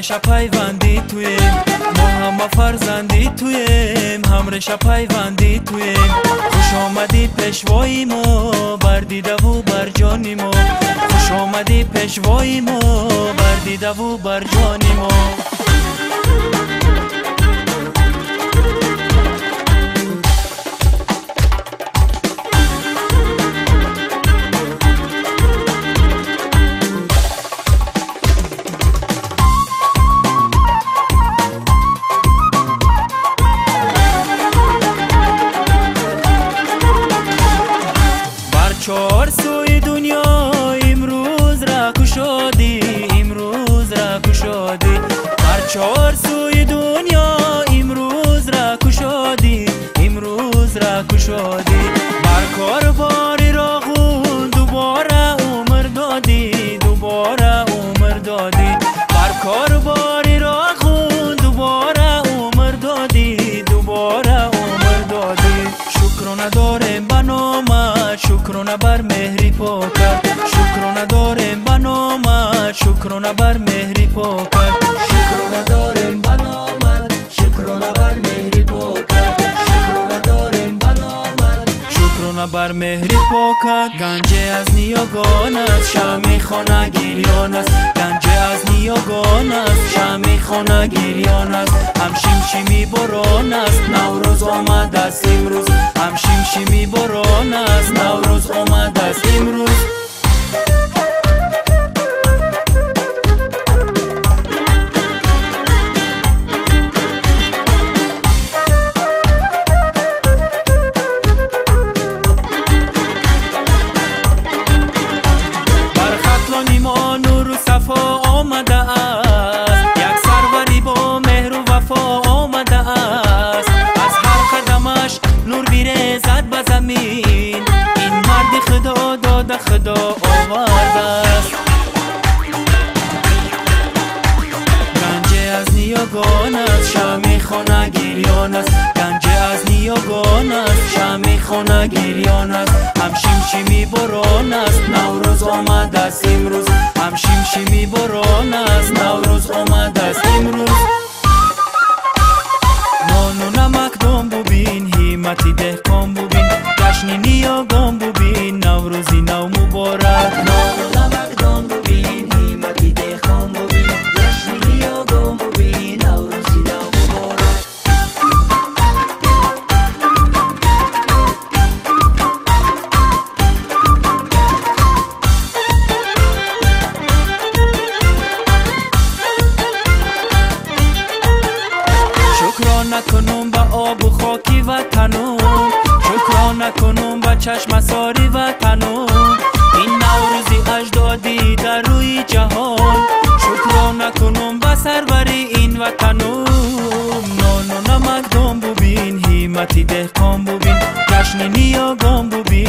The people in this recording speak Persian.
همرشا پیوندی تویم، ما همه فرزندی تویم، همرشا پیوندی تویم. خوش آمدی پیشوای ما، بر دیده و بر جانی ما. خوش آمدی پیشوای ما، بر دیده و بر جانی ما. چهار سوی دنیا امروز را کشادی، امروز را کشادی. بر چهار سوی دنیا امروز را کشادی، امروز را کشادی. بر کاروبار راغون دوباره عمر دادی، دوباره عمر دادی. بر کاروبار راغون دوباره عمر دادی، دوباره عمر دادی. شکر نداریم بنامت، شکر بر مهری پاکت. شکر نداریم بنامت، شکر بر مهری پاکت. شکر نداریم بنامت، شکر بر مهری پاکت. شکر نداریم بنامت، شکر بر مهری پاکت. گنج از نیاگان است، شمع خانه گریان است. گنج از نیاگان است، شمع خانه گریان است. هم شمشمی باران است، نوروز آمد است امروز. هم شمشمی باران است، نوروز آمد است امروز. ما نور و صفا آمده است، یک سروری با مهر و وفا آمده است. از هر قدمش نور بیریزد به زمین، این مرد خدا داده خدا آورده است. گنج از نیاگان است، شمع خانه گریان است. گنج از نیاگان است، شمع خانه گریان است. هم شمشمی باران است، نوروز آمد است امروز. هم شمشمی باران است، نوروز آمد است امروز. نان و نمک دام ببین، همتی دهقان ببین. جشن نیاگان ببین، نوروزی نو مبارک. نان و نمک دام ببین، همتی دهقان ببین. جشن نیاگان ببین، نوروزی نو مبارک. شکرانه کنم به آب و خاکی وطنم، شکرانه کنم به چشم ساری وطنم. این نوروزی اجدادی در روی جهان، شکرانه کنم به سروری این وطنم. نان و نمک دام ببین، همتی دهقان ببین. جشن نیاگان ببین،